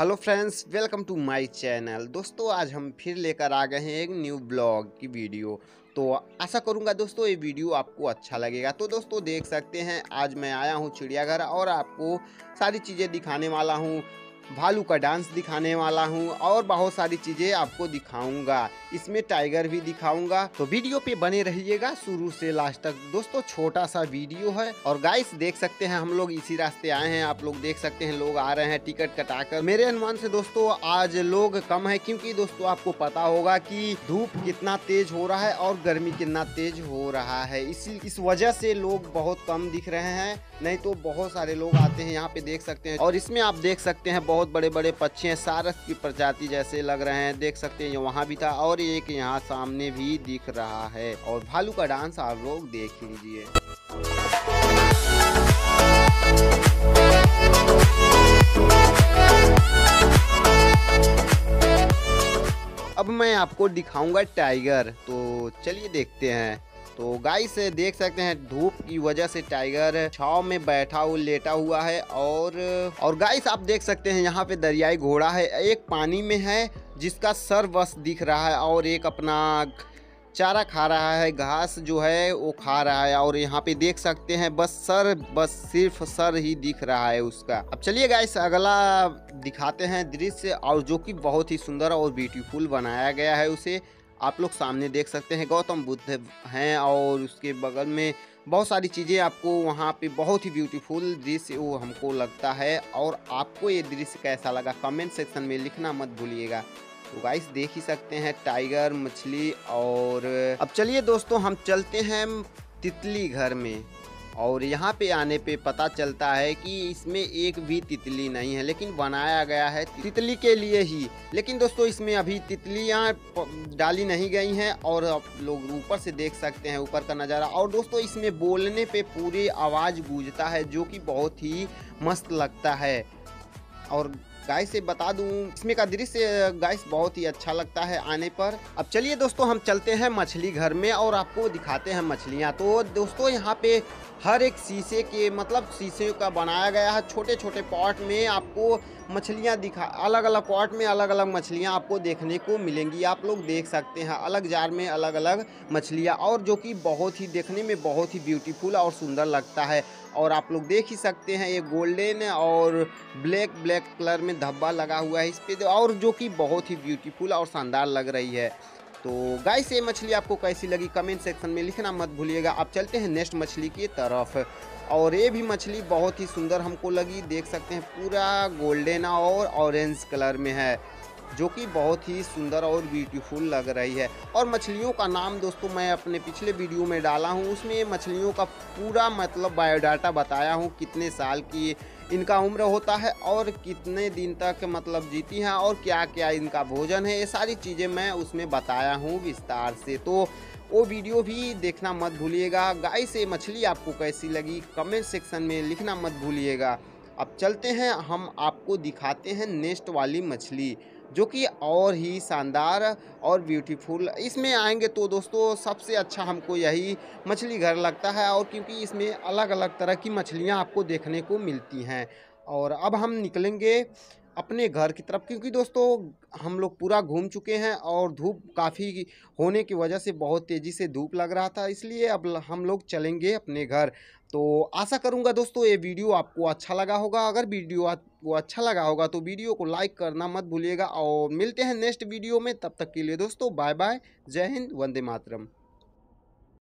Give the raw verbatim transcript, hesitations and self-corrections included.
Hello friends, welcome to my channel. दोस्तों आज हम फिर लेकर आ गए हैं एक न्यू ब्लॉग की वीडियो। तो आशा करूंगा दोस्तों ये वीडियो आपको अच्छा लगेगा। तो दोस्तों देख सकते हैं आज मैं आया हूं चिड़ियाघर और आपको सारी चीज़ें दिखाने वाला हूं। भालू का डांस दिखाने वाला हूं और बहुत सारी चीज़ें आपको दिखाऊंगा। इसमें टाइगर भी दिखाऊंगा, तो वीडियो पे बने रहिएगा शुरू से लास्ट तक। दोस्तों छोटा सा वीडियो है और गाइस देख सकते हैं हम लोग इसी रास्ते आए हैं। आप लोग देख सकते हैं लोग आ रहे हैं टिकट कटाकर। मेरे अनुमान से दोस्तों आज लोग कम है, क्योंकि दोस्तों आपको पता होगा कि धूप कितना तेज हो रहा है और गर्मी कितना तेज हो रहा है। इसी इस वजह से लोग बहुत कम दिख रहे हैं, नहीं तो बहुत सारे लोग आते हैं यहाँ पे देख सकते हैं। और इसमें आप देख सकते हैं बहुत बड़े बड़े पक्षी हैं, सारस की प्रजाति जैसे लग रहे हैं। देख सकते हैं वहाँ भी था और एक यहाँ सामने भी दिख रहा है। और भालू का डांस आप लोग देख लीजिए। अब मैं आपको दिखाऊंगा टाइगर, तो चलिए देखते हैं। तो गाइस देख सकते हैं धूप की वजह से टाइगर छाव में बैठा हुआ लेटा हुआ है। और और गाइस आप देख सकते हैं यहाँ पे दरियाई घोड़ा है, एक पानी में है जिसका सर बस दिख रहा है और एक अपना चारा खा रहा है, घास जो है वो खा रहा है। और यहाँ पे देख सकते हैं बस सर, बस सिर्फ सर ही दिख रहा है उसका। अब चलिए गाइस अगला दिखाते हैं दृश्य, और जो कि बहुत ही सुंदर और ब्यूटीफुल बनाया गया है उसे। आप लोग सामने देख सकते हैं गौतम बुद्ध हैं और उसके बगल में बहुत सारी चीज़ें आपको वहाँ पे बहुत ही ब्यूटीफुल दृश्य वो हमको लगता है। और आपको ये दृश्य कैसा लगा कमेंट सेक्शन में लिखना मत भूलिएगा। तो गाइस देख ही सकते हैं टाइगर, मछली। और अब चलिए दोस्तों हम चलते हैं तितली घर में। और यहाँ पे आने पे पता चलता है कि इसमें एक भी तितली नहीं है, लेकिन बनाया गया है तितली के लिए ही। लेकिन दोस्तों इसमें अभी तितलियाँ डाली नहीं गई हैं और आप लोग ऊपर से देख सकते हैं ऊपर का नज़ारा। और दोस्तों इसमें बोलने पे पूरी आवाज़ गूंजता है, जो कि बहुत ही मस्त लगता है। और गाइस से बता दूं इसमें का दृश्य गाइस बहुत ही अच्छा लगता है आने पर। अब चलिए दोस्तों हम चलते हैं मछली घर में और आपको दिखाते हैं मछलियां। तो दोस्तों यहाँ पे हर एक शीशे के मतलब शीशे का बनाया गया है, छोटे छोटे पॉट में आपको मछलियां दिखा, अलग अलग पॉट में अलग अलग मछलियां आपको देखने को मिलेंगी। आप लोग देख सकते हैं अलग जार में अलग अलग मछलियां, और जो कि बहुत ही देखने में बहुत ही ब्यूटीफुल और सुंदर लगता है। और आप लोग देख ही सकते हैं ये गोल्डन और ब्लैक ब्लैक कलर में धब्बा लगा हुआ है इस पे, और जो कि बहुत ही ब्यूटीफुल और शानदार लग रही है। तो गाइस ये मछली आपको कैसी लगी कमेंट सेक्शन में लिखना मत भूलिएगा। अब चलते हैं नेक्स्ट मछली की तरफ। और ये भी मछली बहुत ही सुंदर हमको लगी, देख सकते हैं पूरा गोल्डन और ऑरेंज कलर में है, जो कि बहुत ही सुंदर और ब्यूटीफुल लग रही है। और मछलियों का नाम दोस्तों मैं अपने पिछले वीडियो में डाला हूँ, उसमें मछलियों का पूरा मतलब बायोडाटा बताया हूँ, कितने साल की इनका उम्र होता है और कितने दिन तक मतलब जीती हैं और क्या क्या इनका भोजन है, ये सारी चीज़ें मैं उसमें बताया हूँ विस्तार से। तो वो वीडियो भी देखना मत भूलिएगा। गाइस ये मछली आपको कैसी लगी कमेंट सेक्शन में लिखना मत भूलिएगा। अब चलते हैं हम आपको दिखाते हैं नेक्स्ट वाली मछली, जो कि और ही शानदार और ब्यूटीफुल। इसमें आएंगे तो दोस्तों सबसे अच्छा हमको यही मछली घर लगता है, और क्योंकि इसमें अलग अलग तरह की मछलियां आपको देखने को मिलती हैं। और अब हम निकलेंगे अपने घर की तरफ, क्योंकि दोस्तों हम लोग पूरा घूम चुके हैं और धूप काफ़ी होने की वजह से बहुत तेज़ी से धूप लग रहा था, इसलिए अब हम लोग चलेंगे अपने घर। तो आशा करूंगा दोस्तों ये वीडियो आपको अच्छा लगा होगा। अगर वीडियो आपको अच्छा लगा होगा तो वीडियो को लाइक करना मत भूलिएगा। और मिलते हैं नेक्स्ट वीडियो में, तब तक के लिए दोस्तों बाय बाय, जय हिंद, वंदे मातरम।